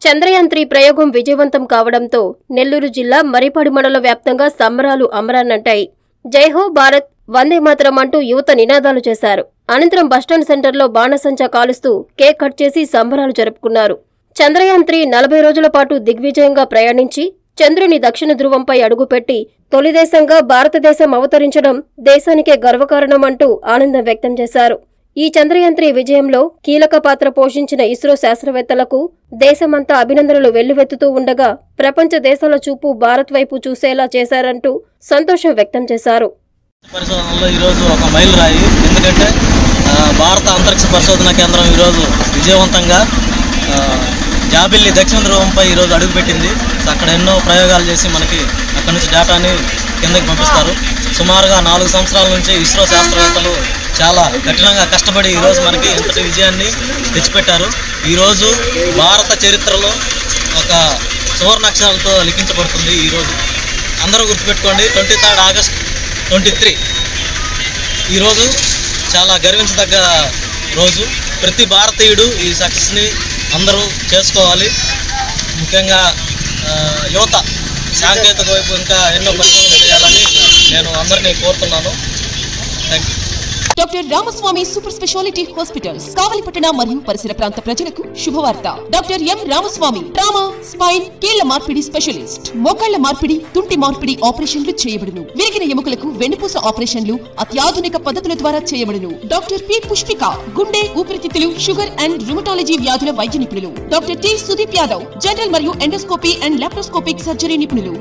చంద్రయాన్ 3 ప్రయోగం విజయవంతం కావడంతో నెల్లూరు జిల్లా మరిపాడు మండల వ్యాప్తంగా సంబరాలు అమరాన్నంటాయి. జై హో భారత్, వందే మాతరం అంటూ యువత నినాదాలు చేశారు. అనంతరం బస్టాండ్ సెంటర్లో బాణసంచా కాలుస్తూ కేక్ కట్ చేసి సంబరాలు జరుపుకున్నారు. చంద్రయాన్ 3 40 రోజుల పాటు దిగ్విజయంగా ప్రయాణించి చంద్రుని దక్షిణ ధ్రువంపై అడుగుపెట్టి తొలి దేశంగా భారతదేశం అవతరించడం దేశానికే గర్వకారణమంటూ ఆనందం వ్యక్తం చేశారు. ఈ చంద్రయాన్ 3 విజయంలో కీలక పాత్ర పోషించిన ఇస్రో శాస్త్రవేత్తలకు దేశమంతా అభినందనలు వెల్లువెత్తుతూ ఉండగా ప్రపంచ దేశాల చూపు భారత్ వైపు చూసేలా చేశారంటూ సంతోషం వ్యక్తం చేశారు. పరిశోధనలో ఈరోజు ఒక మైలురాయి. ఎందుకంటే భారత అంతరిక్ష పరిశోధన కేంద్రం ఈరోజు విజయవంతంగా జాబిల్లి దక్షిణ ధ్రువంపై ఈరోజు అడుగుపెట్టింది. అక్కడ ఎన్నో ప్రయోగాలు చేసి మనకి అక్కడి నుంచి డేటాని కిందకి పంపిస్తారు. సుమారుగా 4 సంవత్సరాల నుంచి ఇస్రో శాస్త్రవేత్తలు చాలా కఠినంగా కష్టపడి ఈరోజు మనకి ఇంతటి విజయాన్ని తెచ్చిపెట్టారు. ఈరోజు భారత చరిత్రలో ఒక సువర్ణాక్షరాలతో లిఖించబడుతుంది. ఈరోజు అందరూ గుర్తుపెట్టుకోండి, 23 ఆగస్టు 23 ఈరోజు చాలా గర్వించదగ్గ రోజు. ప్రతి భారతీయుడు ఈ సక్సెస్ని అందరూ చేసుకోవాలి. ముఖ్యంగా యువత సాంకేతిక వైపు ఇంకా ఎన్నో పరిశోధనలు చేయాలని నేను అందరినీ కోరుతున్నాను. Thank you. Doctor Ramaswamy super speciality hospitals కావలిపట్టణ మరియు పరిసర ప్రాంత ప్రజలకు శుభవార్త. Doctor M Ramaswamy trauma, spine, కీళ్ల మార్పిడి స్పెషలిస్ట్. మోకాళ్ల మార్పిడి, తుంటి మార్పిడి ఆపరేషన్లు చేయబడును. విరిగిన ఎముకలకు వెన్నుపూస ఆపరేషన్లు అత్యాధునిక పద్ధతుల ద్వారా చేయబడును. డాక్టర్ పి పుష్పిక గుండె, ఊపిరితిత్తులు, షుగర్ అండ్ రుమటాలజీ వ్యాధుల వైద్య నిపుణులు. Doctor T Sudeep Yadav general మరియు ఎండోస్కోపీ అండ్ లాప్రోస్కోపిక్ సర్జరీ నిపుణులు.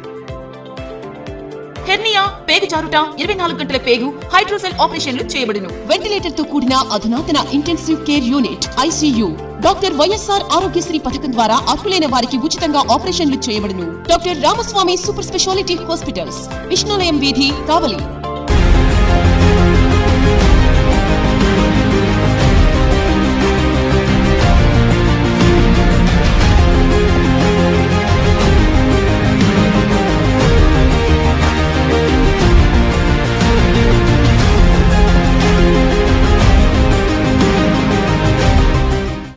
హెర్నియా, పేగు జారుట, 24 గంటల పేగు, హైడ్రోసెల్ ఆపరేషన్లు చేయబడును. వెంటిలేటర్ తో కూడిన అధునాతన intensive care unit ICU. Doctor YSR Aarogyasri పథకం ద్వారా అర్హులైన వారికి ఉచితంగా ఆపరేషన్లు చేయబడును. Doctor Ramaswamy super speciality hospitals, Vishnulayam వీధి, కావలి.